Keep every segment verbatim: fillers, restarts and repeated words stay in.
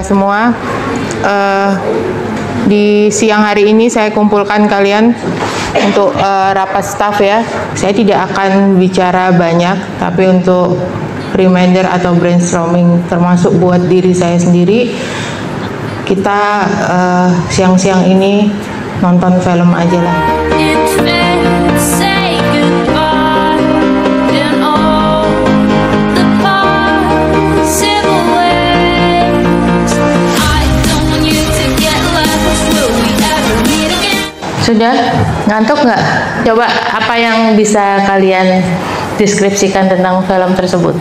semua. Uh, di siang hari ini saya kumpulkan kalian untuk uh, rapat staff ya. Saya tidak akan bicara banyak, tapi untuk reminder atau brainstorming termasuk buat diri saya sendiri, kita uh, siang-siang ini nonton film aja lah. Sudah ngantuk nggak? Coba apa yang bisa kalian deskripsikan tentang film tersebut?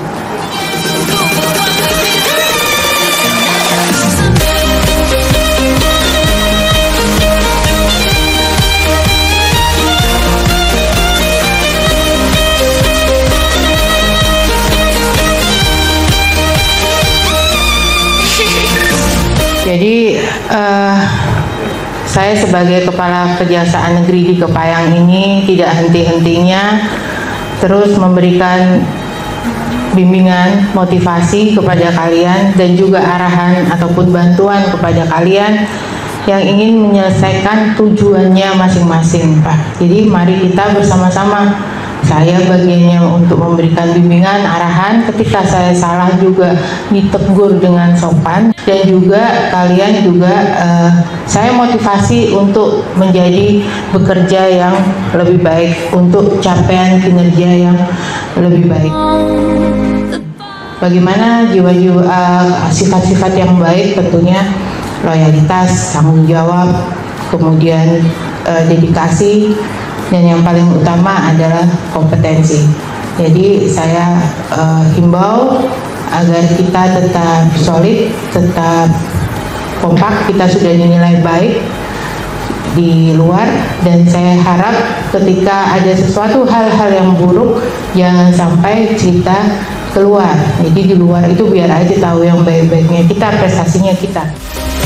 Jadi uh, saya sebagai Kepala Kejaksaan Negeri di Kepayang ini tidak henti-hentinya terus memberikan bimbingan, motivasi kepada kalian dan juga arahan ataupun bantuan kepada kalian yang ingin menyelesaikan tujuannya masing-masing, Pak. Jadi mari kita bersama-sama. Saya bagiannya untuk memberikan bimbingan, arahan, ketika saya salah juga ditegur dengan sopan, dan juga kalian juga uh, saya motivasi untuk menjadi bekerja yang lebih baik untuk capaian kinerja yang lebih baik. Bagaimana jiwa-jiwa uh, sifat-sifat yang baik? Tentunya loyalitas, tanggung jawab, kemudian uh, dedikasi, dan yang paling utama adalah kompetensi. Jadi saya uh, himbau agar kita tetap solid, tetap kompak. Kita sudah dinilai baik di luar, dan saya harap ketika ada sesuatu hal-hal yang buruk jangan sampai kita keluar. Jadi di luar itu biar aja tahu yang baik-baiknya kita, prestasinya kita.